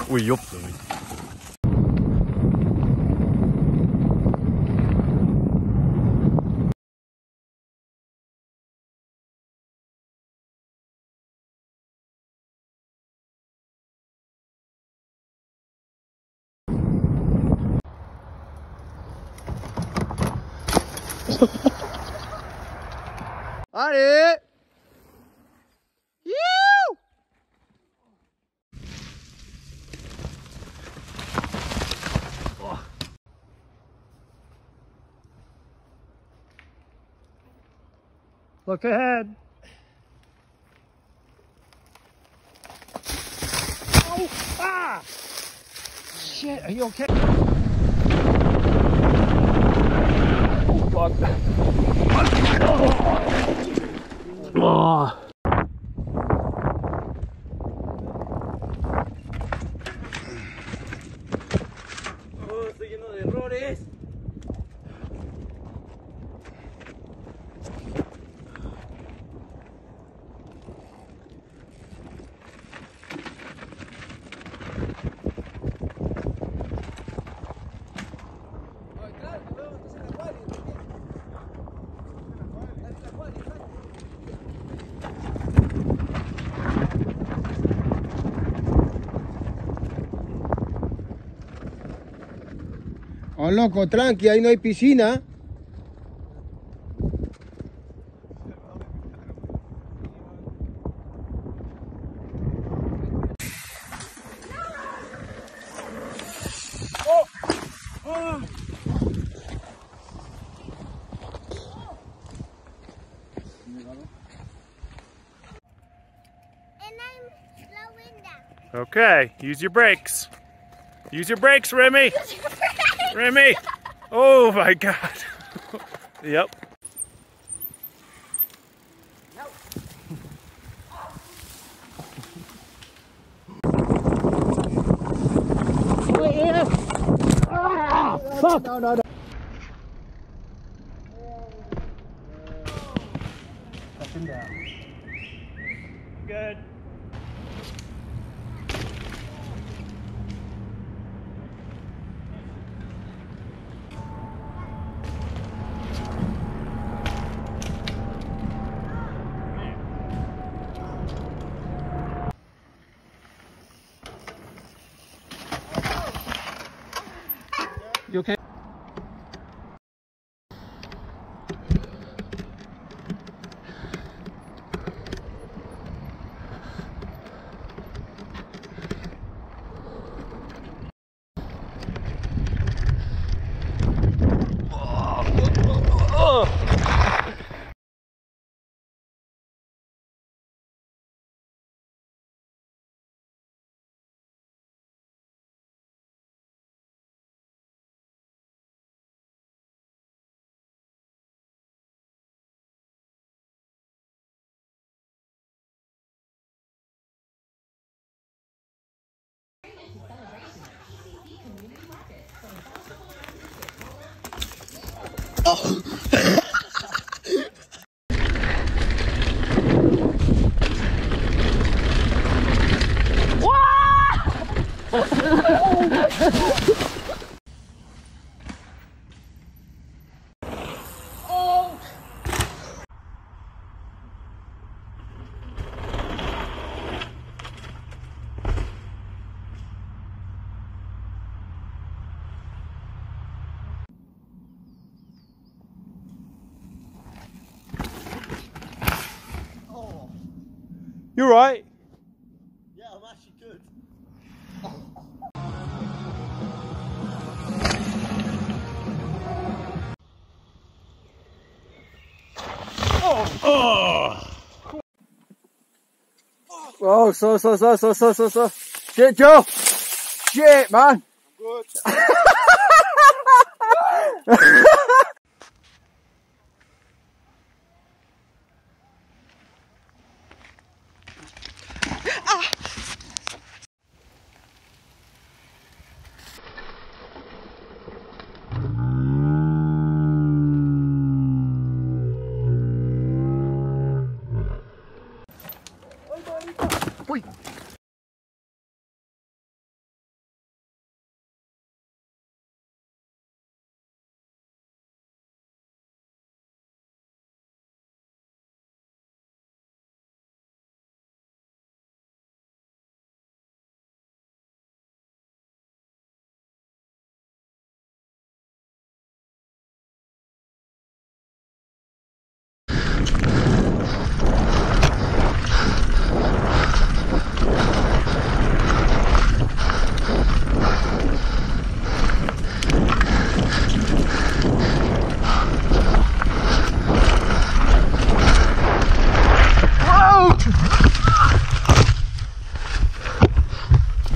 Ui, op. Allez! You! Oh. Look ahead. Oh! Ah! Shit, are you okay? Oh, fuck. Oh. Oh, estoy lleno de errores. Oh, loco, tranqui, ahí no hay piscina. Okay, use your brakes. Use your brakes, Remy. Remy. Oh my God. Yep. Fuck! No, no, no. Up and down. Good. You okay? You right? Yeah, I'm actually good. Oh, so. Shit, Joe. Shit, man. I'm good.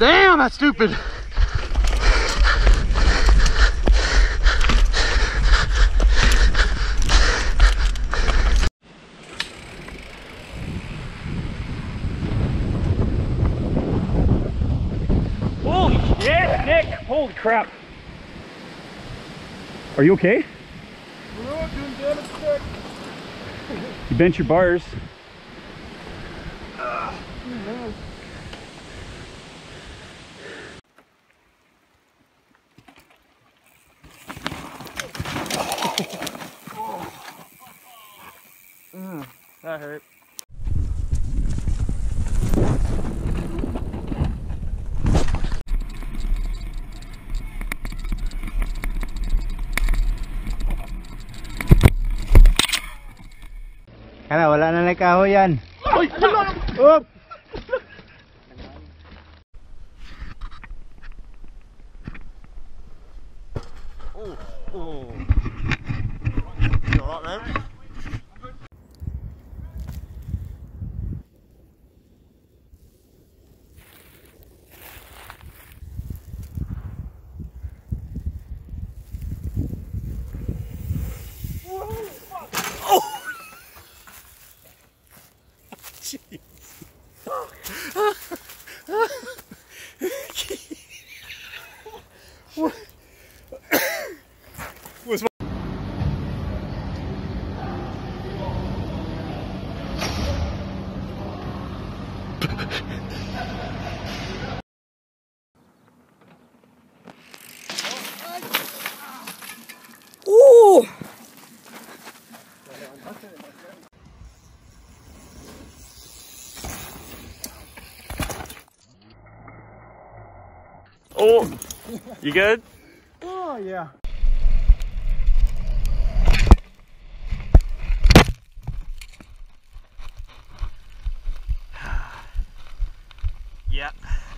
Damn, that's stupid. Holy shit, Nick! Holy crap! Are you okay? You bent your bars. That hurt. Kana wala na nagkahoy yan. Oy, wala. You alright, man? Ooh! Oh, you good? Oh, yeah. Yeah.